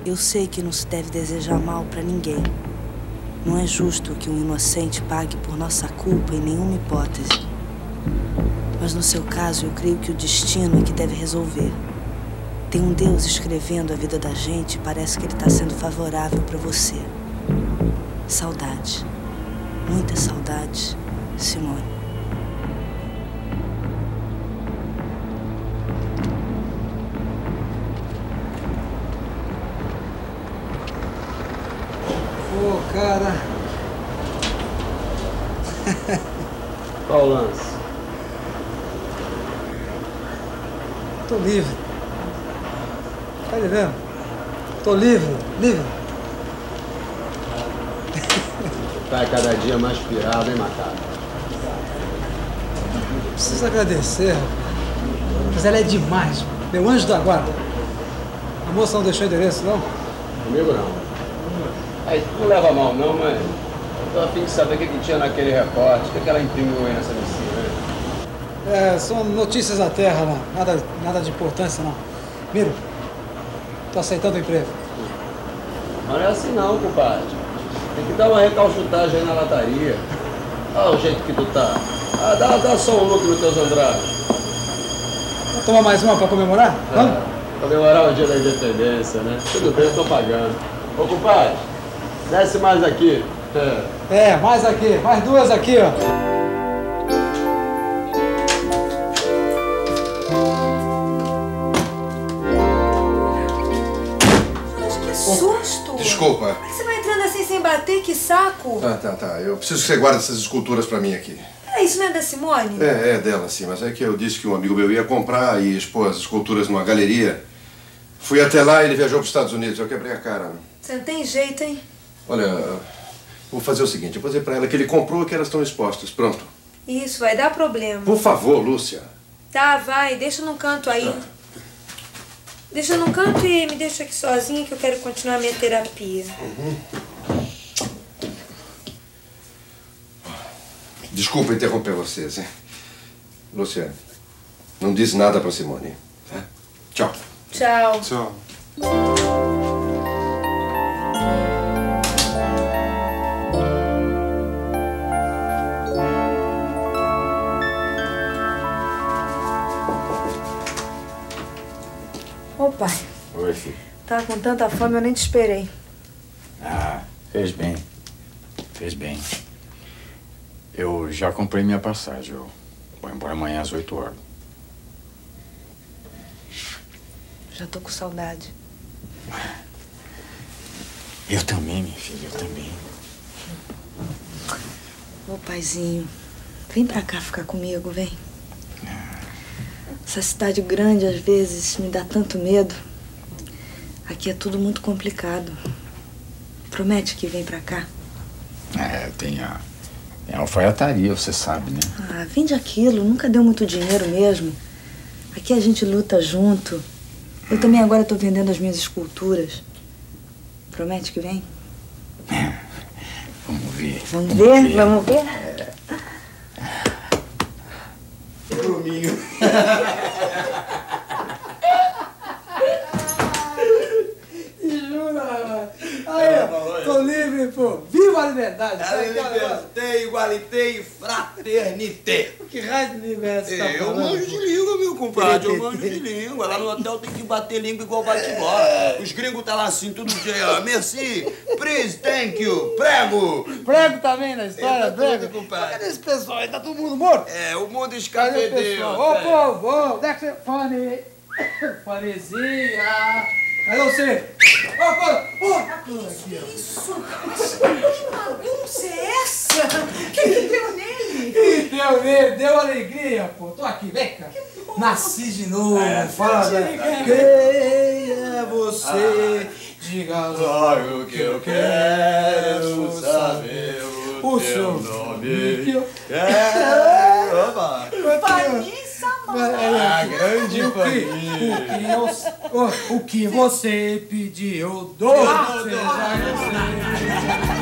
Eu sei que não se deve desejar mal pra ninguém. Não é justo que um inocente pague por nossa culpa em nenhuma hipótese. Mas no seu caso, eu creio que o destino é que deve resolver. Tem um Deus escrevendo a vida da gente e parece que ele está sendo favorável para você. Saudade. Muita saudade, Simone. Pô, cara. Qual o lance? Tô livre. Tá vendo? Tô livre, livre. Tá cada dia mais pirado, hein, Macaco? Preciso agradecer, rapaz. Mas ela é demais, meu anjo da guarda. A moça não deixou endereço, não? Comigo não. Aí, não leva mal não, mas eu tô a fim de saber o que tinha naquele recorte, o que ela imprimiu aí nessa vecina, né? É, são notícias da terra lá. Nada de importância, não. Miro, tô aceitando o emprego. Mas não é assim não, compadre. Tem que dar uma recalchutagem aí na lataria. Olha o jeito que tu tá. Ah, dá só um look nos teus andrados. Vamos tomar mais uma pra comemorar? Vamos? Comemorar o dia da independência, né? Tudo bem, eu tô pagando. Ô, compadre, desce mais aqui. Mais aqui. Mais duas aqui, ó. Que susto! Desculpa. Por que você vai entrando assim sem bater? Que saco! Tá. Eu preciso que você guarde essas esculturas pra mim aqui. Isso não é da Simone? É dela, sim. Mas é que eu disse que um amigo meu ia comprar e expor as esculturas numa galeria. Fui até lá e ele viajou para os Estados Unidos. Eu quebrei a cara. Você não tem jeito, hein? Olha, vou fazer o seguinte. Eu vou dizer pra ela que ele comprou e que elas estão expostas. Pronto. Isso, vai dar problema. Por favor, Lúcia. Tá, vai. Deixa num canto aí. Deixa num canto e me deixa aqui sozinha que eu quero continuar minha terapia. Desculpa interromper vocês, hein? Lúcia, não diz nada pra Simone, tá? Tchau. Tchau. Tchau. Ô, pai. Oi, filho. Tava com tanta fome, eu nem te esperei. Ah, fez bem. Fez bem. Eu já comprei minha passagem. Eu vou embora amanhã às 8 horas. Já tô com saudade. Eu também, minha filha, eu também. Ô, paizinho, vem pra cá ficar comigo, vem. Essa cidade grande, às vezes, me dá tanto medo. Aqui é tudo muito complicado. Promete que vem pra cá? Tem a alfaiataria, você sabe, né? Ah, vende aquilo. Nunca deu muito dinheiro mesmo. Aqui a gente luta junto. Eu também agora tô vendendo as minhas esculturas. Promete que vem? Vamos ver. Vamos ver? Vamos ver? Bruminho. Jura? Aí, tô livre, pô. Viva a liberdade. Liberté, igualité e fraternité. Que raio de liberdade você tá Eu falando? manjo de língua, meu compadre. Eu manjo de língua. Lá no hotel tem que bater língua igual bate-bola. Os gringos tá lá assim todo dia. Merci, please, thank you, prego. Prego também na história, Tá prego. tudo, compadre. Cadê esse pessoal aí? Tá todo mundo morto? O mundo Cadê o escafedeu. pessoal? Ô, povo, ô, onde é que você... Fone. Fonezinha. Cadê você? Ô, povo, Que isso? Mas que bagunça é essa? O que deu nele? que deu nele? Deu alegria, pô. Tô aqui, vem cá. Nasci de novo. Fala, quem é você? Diga logo que eu quero saber o seu nome. Que eu quero. Opa. Vanessa, A grande família. O que você pediu, eu dou. Seja